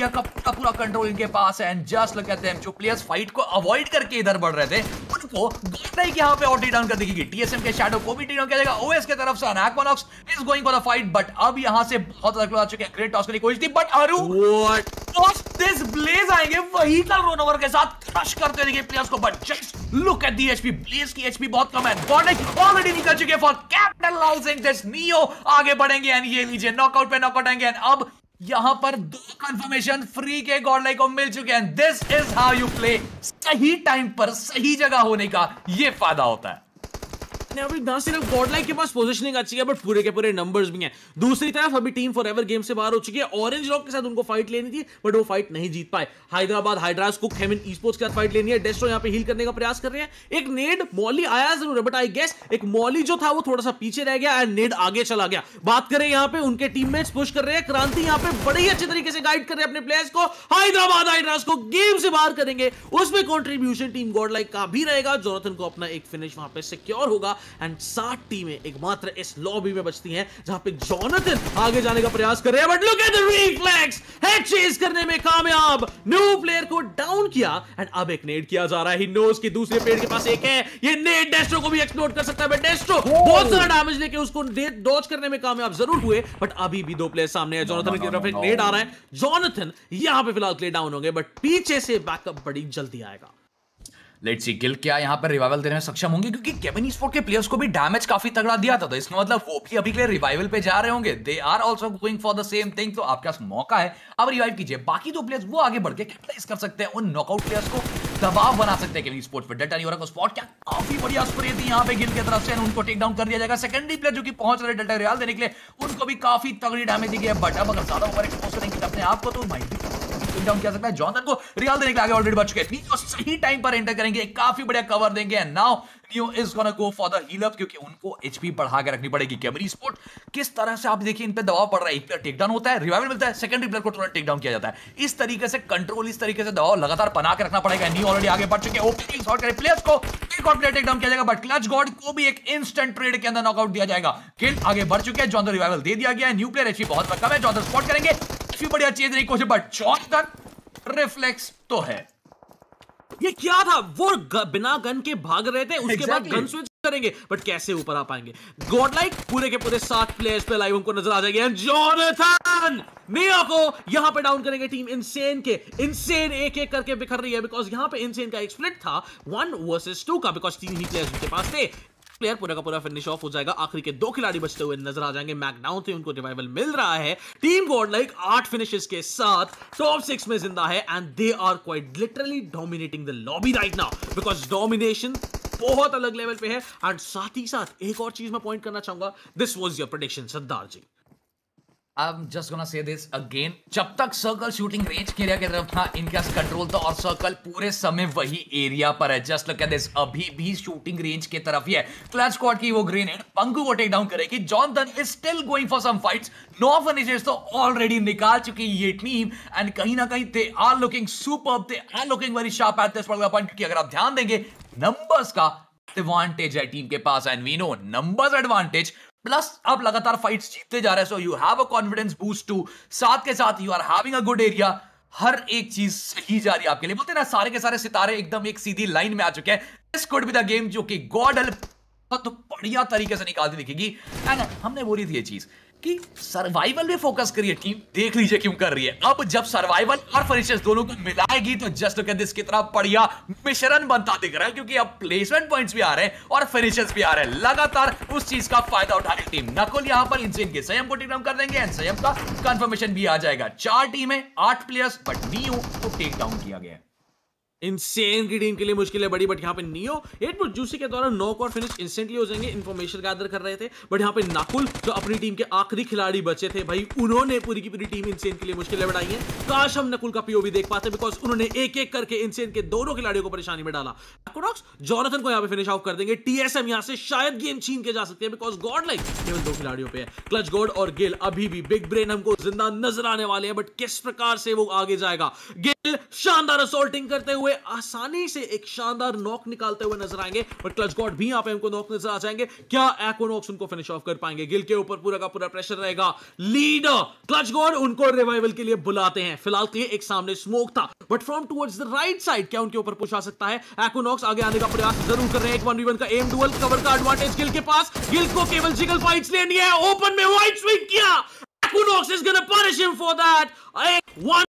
का पूरा कंट्रोल इनके पास है and just look at them, जो प्लेयर्स फाइट को अवॉइड करके इधर बढ़ रहे थे उनको गॉडलाइक यहां पे ऑटी डाउन कर देगी। टीएसएम के शैडो को भी टी डाउन किया जाएगा। ओएस की तरफ से Equinox is going for the fight, but अब यहां से बहुत ज्यादा आ चुके हैं। ग्रेट टॉस करने की कोशिश थी बट अरु व्हाट टॉस दिस ब्लेज आएंगे व्हीकल रोनोवर के साथ क्रश करते दिखे प्लेयर्स को, but just look at the HP. Blaze की एचपी बहुत कम है। गॉडलाइक ऑलरेडी निकल चुके फॉर कैपिटलाइजिंग दिस। नियो आगे बढ़ेंगे एंड ये लीजिए नॉकआउट पे नॉकआउट आएंगे एंड अब यहां पर 2 कंफर्मेशन फ्री के गॉडलाइक को मिल चुके हैं। This is how you play. सही टाइम पर सही जगह होने का ये फायदा होता है। अभी ना सिर्फ गॉडलाइक के पास पोजीशनिंग अच्छी है बट पूरे के पूरे नंबर्स भी हैं। दूसरी तरफ अभी टीम फॉरएवर गेम से बाहर हो चुकी है। ऑरेंज रॉक के साथ उनको फाइट लेनी थी बट वो फाइट नहीं जीत पाए। हैदराबाद हाइड्रास को खेमिन ई-स्पोर्ट्स के साथ फाइट लेनी है। डेस्ट्रो यहां पे हील करने का प्रयास कर रहे हैं। एक नेड मॉली आया जरूर है बट आई गेस एक मॉली जो था वो थोड़ा सा पीछे रह गया एंड नेड आगे चला गया। बात करें यहां पे उनके टीममेट्स पुश कर रहे हैं। क्रांति यहां पे बड़े ही अच्छे तरीके से गाइड कर रहे हैं अपने प्लेयर्स को। हैदराबाद हाइड्रास को गेम से बाहर करेंगे, उसमें कंट्रीब्यूशन टीम गॉडलाइक का भी रहेगा। जोनाथन को अपना एक फिनिश वहां पे सिक्योर होगा एंड 60 टीमें एकमात्र इस लॉबी में बचती हैं जहां पे जोनाथन आगे जाने का प्रयास कर रहे हैं but look at the reflex. Head chase करने में कामयाब, न्यू प्लेयर को डाउन किया एंड अब एक नेड किया जा रहा है। ही नोज कि दूसरे पेड़ के पास एक है। ये नेड डेस्ट्रो को भी एक्सप्लोड कर सकता है बट डेस्ट्रो बहुत सारा डैमेज लेके उसको डॉज करने में कामयाब जरूर हुए बट अभी भी 2 प्लेयर सामने है। जोनाथन की तरफ एक नेड आ रहा है। जोनाथन यहां पे फिलहाल क्ले डाउन होंगे बट पीछे से बैकअप बड़ी जल्दी आएगा। लेट्स सी गिल क्या यहां पर रिवाइवल देने में सक्षम होंगे, क्योंकि केविन ई-स्पोर्ट के प्लेयर्स को भी डैमेज काफी तगड़ा दिया था, तो इसका मतलब वो भी अभी के लिए रिवाइवल पे जा रहे होंगे। They are also going for the same thing. तो आपके पास मौका है, अब रिवाइव कीजिए। बाकी 2 प्लेयर्स वो आगे बढ़ के कैपिटलाइज कर सकते हैं, उन नॉकआउट प्लेयर्स को दबाव बना सकते हैं केविन ई-स्पोर्ट्स पे। डेल्टा न्यूरा को स्पॉट क्या काफी बढ़िया स्प्रे थी यहां पे गिल की तरफ से, उनको टेक डाउन कर दिया जाएगा। सेकेंडरी प्लेयर जो कि पहुंच रहे डेल्टा रियल देने के लिए, उनको भी काफी तगड़ी डैमेज दी गई है बट अब अगर ज्यादा ओवर एक्सपोज करेंगे अपने आप को तो माइट भी डाउन किया सकता है। जॉनसन को रियल देने के आगे ऑलरेडी बढ़ चुके हैं। नियो सही टाइम पर एंटर करेंगे, काफी बढ़िया कवर देंगे and now Neo is gonna go for the heal up, क्योंकि उनको एचपी बढ़ा के रखनी पड़ेगी। केविन ई-स्पोर्ट किस तरह से आप देखिए इन पे दबाव पड़ रहा है। एक प्लेयर टेक डाउन होता है, रिवाइवल मिलता है, सेकेंडरी प्लेयर को तुरंत टेक डाउन किया जाता है। इस तरीके से कंट्रोल, इस तरीके से दबाव लगातार बना के रखना पड़ेगा। नियो ऑलरेडी आगे बढ़ चुके हैं। ओपनिंग शॉट करे प्लेयर्स को, एक और प्लेयर टेक डाउन किया जाएगा बट क्लच गॉड को भी एक इंस्टेंट ट्रेड के अंदर नॉकआउट दिया जाएगा। किल आगे बढ़ चुके हैं। जॉनसन रिवाइवल दे दिया गया है। न्यू प्लेयर एचपी बहुत कम है। जॉनसन स्पॉट करेंगे, काफी बढ़िया चीज नहीं कोशिश बट जॉनसन रिफ्लेक्स तो है। ये क्या था, वो बिना गन के भाग रहे थे, उसके बाद गन स्विच करेंगे बट कैसे ऊपर आ पाएंगे। गॉडलाइक पूरे के पूरे 7 प्लेयर्स पे लाइव हमको नजर आ जाएंगे। जोनाथन नियो को यहां पे डाउन करेंगे टीम इनसेन के। इनसेन एक-एक करके बिखर रही है बिकॉज यहां पे इनसेन का एक स्प्लिट था 1 वर्सेस 2 का, बिकॉज 3 ही प्लेयर्स उनके पास थे। प्लेयर पूरा का पूरा फिनिश ऑफ हो जाएगा। आखिरी के 2 खिलाड़ी बचते हुए नजर आ जाएंगे। मैकडाउन थे, उनको रिवाइवल मिल रहा है। टीम गॉडलाइक 8 फिनिशेस के साथ टॉप 6 में जिंदा है and they are quite literally dominating the lobby right now, because domination बहुत अलग लेवल पे है। एंड साथ ही साथ एक और चीज मैं पॉइंट करना चाहूंगा, this was your prediction Sardar ji. I'm just gonna say this again, जब तक सर्कल शूटिंग रेंज के एरिया की तरफ था इनके पास कंट्रोल था और सर्कल पूरे समय वही एरिया पर है। जस्ट लुक एट दिस, अभी भी शूटिंग रेंज की तरफ ही है। क्लच स्क्वाड की वो ग्रेनेड पंकु को टेक डाउन करेगी। Johnson is still going for some fights. 9 finishes तो ऑलरेडी निकाल चुकी ये टीम एंड कहीं ना कहीं they are looking superb, they are looking very sharp at this particular point, क्योंकि अगर आप ध्यान देंगे नंबर्स का एडवांटेज है टीम के पास and we know numbers advantage plus अब लगातार फाइट्स जीतते जा रहे हैं, so you have a confidence boost too. साथ के साथ you are having a good area. हर एक चीज सही जा रही है आपके लिए। बोलते हैं ना, सारे के सारे सितारे एकदम एक सीधी लाइन में आ चुके हैं। This could be the game जो कि गॉड हेल्प तो बढ़िया तरीके से निकालती दिखेगी। एंड हमने बोली थी ये चीज कि सर्वाइवल में फोकस करिए टीम, देख लीजिए क्यों कर रही है। अब जब सर्वाइवल और फिनिशेस दोनों को मिलाएगी तो जस्ट लुक एट दिस कितना बढ़िया मिश्रण बनता दिख रहा है, क्योंकि अब प्लेसमेंट पॉइंट्स भी आ रहे हैं और फिनिशेस भी आ रहे हैं। लगातार उस चीज का फायदा उठा रही टीम। नकुल यहां पर इनसेन के संयम को टेक डाउन कर देंगे एंड संयम का कंफर्मेशन भी आ जाएगा। 4 टीमें 8 प्लेयर्स बट नियो को टेक डाउन किया गया है। इनसेन की टीम के लिए मुश्किल है बड़ी, बट यहाँ पे नियो 8 पर जूसी के द्वारा नॉक और फिनिश इंस्टेंटली हो जाएंगे। इन्फॉर्मेशन गैदर कर रहे थे बट यहाँ पे नकुल जो अपनी टीम के आखिरी खिलाड़ी बचे थे भाई, उन्होंने पूरी की पूरी टीम इनसेन के लिए मुश्किलें बढ़ाई हैं। काश हम नकुल का पीओवी देख पाते, बिकॉज उन्होंने एक एक करके इनसेन के दोनों खिलाड़ियों को परेशानी में डाला। जोनाथन को यहाँ पे फिनिश आउट कर देंगे। टीएसएम यहाँ से शायद गेम छीन के जा सकते हैं, बिकॉज गॉडलाइक केवल 2 खिलाड़ियों पे है। क्लच गॉड और गिल अभी भी बिग ब्रेन हमको जिंदा नजर आने वाले हैं, बट किस प्रकार से वो आगे जाएगा। शानदार असॉल्टिंग करते हुए आसानी से एक शानदार नॉक निकालते हुए नजर आएंगे, बट क्लच गॉड भी यहां पे हमको नॉक नजर आ जाएंगे। क्या एक्विनॉक्स उनको फिनिश ऑफ कर पाएंगे? गिल के ऊपर पूरा का पूरा प्रेशर रहेगा। लीडर क्लच गॉड उनको रिवाइवल के लिए बुलाते हैं। फिलहाल के लिए एक सामने स्मोक था, but from towards the right side क्या उनके ऊपर पुश आ सकता है? एक्विनॉक्स आगे आने का प्रयास जरूर कर रहे हैं। एक 1v1 का एम डुअल कवर का एडवांटेज गिल के पास। गिल को केवल जिगल फाइट्स लेनी है। ओपन में वाइड स्विंग किया। Equinox is gonna punish him for that.